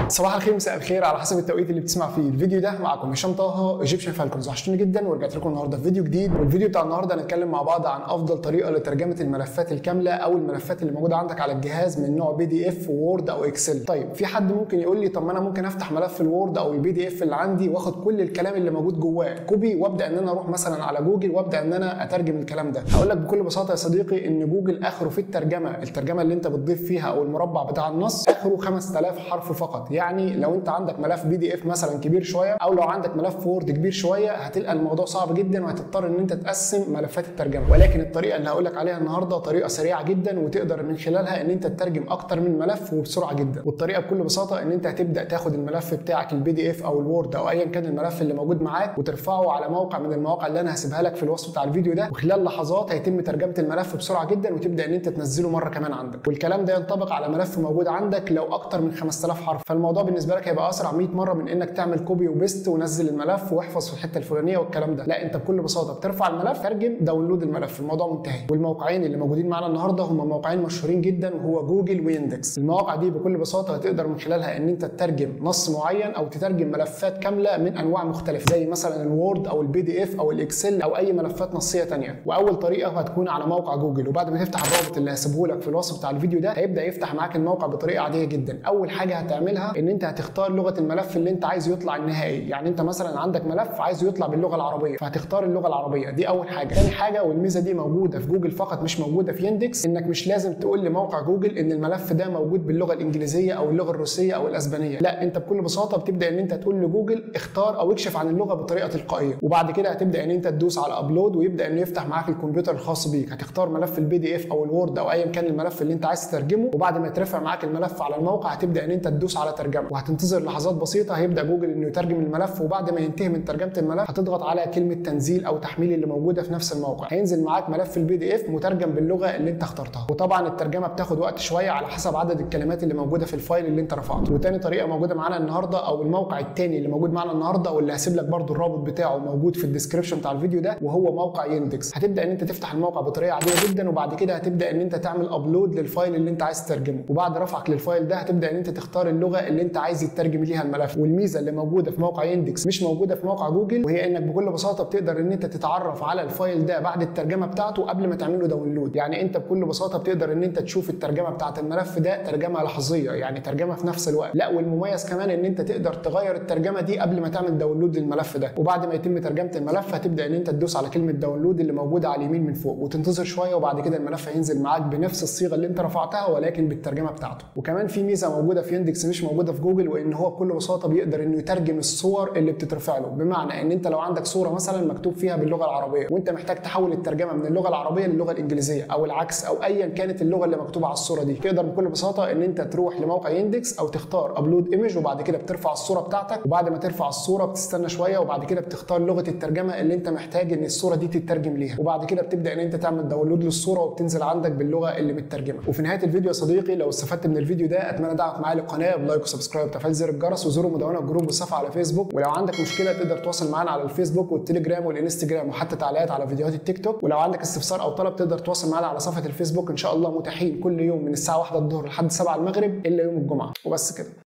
صباح الخير مساء الخير على حسب التوقيت اللي بتسمع فيه الفيديو ده. معكم هشام طه ايجيبشن فالكونز، وحشتوني جدا ورجعت لكم النهارده في فيديو جديد. والفيديو بتاع النهارده هنتكلم مع بعض عن افضل طريقه لترجمه الملفات الكامله او الملفات اللي موجوده عندك على الجهاز من نوع PDF وورد او اكسل. طيب في حد ممكن يقول لي طب ما انا ممكن افتح ملف الوورد او PDF اللي عندي واخد كل الكلام اللي موجود جواه كوبي وابدا ان انا اروح مثلا على جوجل وابدا ان انا اترجم الكلام ده. هقول لك بكل بساطه يا صديقي ان جوجل اخره في الترجمه اللي انت بتضيف فيها او المربع بتاع النص اخره 5000 حرف فقط. يعني لو انت عندك ملف PDF مثلا كبير شويه او لو عندك ملف وورد كبير شويه هتلقى الموضوع صعب جدا وهتضطر ان انت تقسم ملفات الترجمه. ولكن الطريقه اللي هقول لك عليها النهارده طريقه سريعه جدا وتقدر من خلالها ان انت تترجم اكتر من ملف وبسرعه جدا. والطريقه بكل بساطه ان انت هتبدا تاخد الملف بتاعك PDF او الوورد او ايا كان الملف اللي موجود معاك وترفعه على موقع من المواقع اللي انا هسيبها لك في الوصف بتاع الفيديو ده، وخلال لحظات هيتم ترجمه الملف بسرعه جدا وتبدا ان انت تنزله مره كمان عندك. والكلام ده ينطبق على ملف موجود عندك لو اكتر من 5000 حرف، فالموضوع بالنسبه لك هيبقى اسرع 100 مره من انك تعمل كوبي وبيست ونزل الملف واحفظ في الحته الفلانيه والكلام ده. لا، انت بكل بساطه بترفع الملف، ترجم، داونلود الملف، الموضوع منتهي. والموقعين اللي موجودين معانا النهارده هم موقعين مشهورين جدا وهو جوجل ويندكس. المواقع دي بكل بساطه هتقدر من خلالها ان انت تترجم نص معين او تترجم ملفات كامله من انواع مختلفه زي مثلا الوورد او PDF او الاكسل او اي ملفات نصيه ثانيه. واول طريقه هتكون على موقع جوجل، وبعد ما تفتح الرابط اللي هسيبه لك في الوصف بتاع الفيديو ده هيبدا يفتح معاك الموقع بطريقه عاديه جدا. اول حاجه هتعملها ان انت هتختار لغه الملف اللي انت عايز يطلع النهائي. يعني انت مثلا عندك ملف عايزه يطلع باللغه العربيه فهتختار اللغه العربيه، دي اول حاجه. ثاني حاجه والميزه دي موجوده في جوجل فقط مش موجوده في يندكس، انك مش لازم تقول لموقع جوجل ان الملف ده موجود باللغه الانجليزيه او اللغه الروسيه او الاسبانيه. لا، انت بكل بساطه بتبدا ان انت تقول لجوجل اختار او اكشف عن اللغه بطريقه تلقائيه، وبعد كده هتبدا ان انت تدوس على ابلود ويبدا انه يفتح معاك الكمبيوتر الخاص بيك. هتختار ملف PDF او الوورد او ايا كان الملف اللي انت عايز تترجمه، وبعد ما يترفع معاك الملف على الموقع هتبدا ان انت تدوس على ترجمه، وهتنتظر لحظات بسيطه هيبدا جوجل انه يترجم الملف. وبعد ما ينتهي من ترجمه الملف هتضغط على كلمه تنزيل او تحميل اللي موجوده في نفس الموقع، هينزل معاك ملف PDF مترجم باللغه اللي انت اخترتها. وطبعا الترجمه بتاخد وقت شويه على حسب عدد الكلمات اللي موجوده في الفايل اللي انت رفعته. وتاني طريقه موجوده معانا النهارده او الموقع الثاني اللي موجود معانا النهارده واللي هسيب لك برده الرابط بتاعه موجود في الديسكربشن بتاع الفيديو ده، وهو موقع يندكس. هتبدا ان انت تفتح الموقع بطريقه عاديه جدا، وبعد كده هتبدا ان انت تعمل ابلود للفايل اللي انت عايز تترجمه، وبعد رفعك للفايل ده هتبدا ان انت تختار اللغه اللي انت عايز يترجم ليها الملف. والميزه اللي موجوده في موقع يندكس مش موجوده في موقع جوجل، وهي انك بكل بساطه بتقدر ان انت تتعرف على الفايل ده بعد الترجمه بتاعته قبل ما تعمله داونلود. يعني انت بكل بساطه بتقدر ان انت تشوف الترجمه بتاعت الملف ده ترجمه لحظيه، يعني ترجمه في نفس الوقت. لا، والمميز كمان ان انت تقدر تغير الترجمه دي قبل ما تعمل داونلود للملف ده. وبعد ما يتم ترجمه الملف هتبدا ان انت تدوس على كلمه داونلود اللي موجوده على اليمين من فوق وتنتظر شويه، وبعد كده الملف هينزل معاك بنفس الصيغه اللي انت رفعتها ولكن بالترجمه بتاعته. وكمان في ميزه موجوده في يندكس مش موجوده في جوجل، وان هو بكل بساطه بيقدر انه يترجم الصور اللي بتترفع له. بمعنى ان انت لو عندك صوره مثلا مكتوب فيها باللغه العربيه وانت محتاج تحول الترجمه من اللغه العربيه للغه الانجليزيه او العكس او ايا كانت اللغه اللي مكتوبه على الصوره دي، تقدر بكل بساطه ان انت تروح لموقع يندكس او تختار ابلود ايمج، وبعد كده بترفع الصوره بتاعتك، وبعد ما ترفع الصوره بتستنى شويه وبعد كده بتختار لغه الترجمه اللي انت محتاج ان الصوره دي تترجم ليها، وبعد كده بتبدا ان انت تعمل داونلود للصوره وبتنزل عندك باللغه اللي مترجمه. وفي نهايه الفيديو يا صديقي لو استفدت من الفيديو ده اتمنى دعمك معايا للقناه بلايك وسبسكرايب وتفعيل زر الجرس، وزوروا مدونه الجروب والصفحه على فيسبوك. ولو عندك مشكله تقدر تواصل معانا على الفيسبوك والتليجرام والانستجرام وحتى تعليقات على فيديوهات التيك توك. ولو عندك استفسار او طلب تقدر تواصل معانا على صفحه الفيسبوك. ان شاء الله متاحين كل يوم من الساعه 1 الظهر لحد 7 المغرب الا يوم الجمعه. وبس كده.